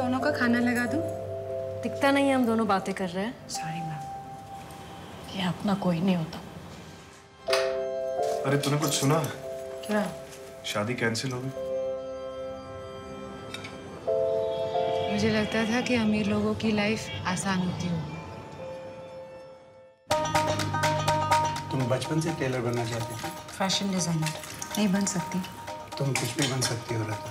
दोनों का खाना लगा दूं? दिखता नहीं है हम दोनों बातें कर रहे हैं। Sorry ma'am. ये अपना कोई नहीं होता। अरे तूने कुछ सुना? क्या? शादी कैंसिल हो गई। मुझे लगता था कि अमीर लोगों की लाइफ आसान होती होगी। तुम बचपन से टेलर बनना चाहती थी? फैशन डिजाइनर नहीं बन सकती। तुम कुछ भी बन सकती हो रता।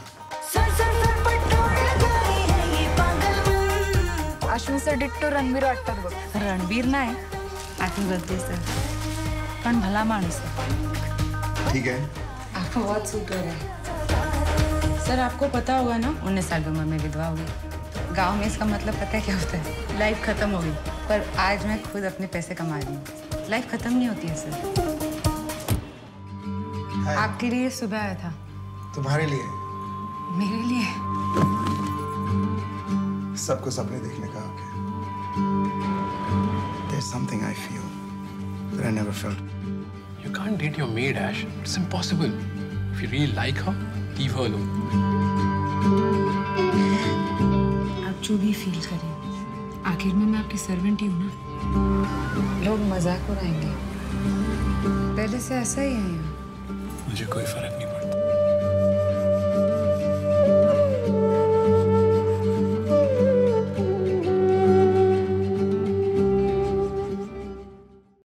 अश्विन डिट्टो रणबीर वाटतात बघ। रणबीर नाही, हॅपी बर्थडे सर। पण भला माणूस है। ठीक है। आपको बहुत सूट हो रहा है सर। आपको पता होगा ना 19 साल की उम्र में विधवा हो गई। गाँव में इसका मतलब पता है क्या होता है? लाइफ खत्म हो गई। पर आज मैं खुद अपने पैसे कमा रही हूँ। लाइफ खत्म नहीं होती है सर। आपके लिए सुबह आया था। तुम्हारे लिए? मेरे लिए? सबको सपने देखने का हक है। There's something I feel that I never felt. You can't date your maid, Ash. It's impossible. If you really like her, leave her alone. आप जो भी फील करें, आखिर में मैं आपकी सर्वेंट ही हूँ ना। लोग मजाक उड़ाएंगे, पहले से ऐसा ही है यहाँ। मुझे कोई फर्क नहीं पड़ता।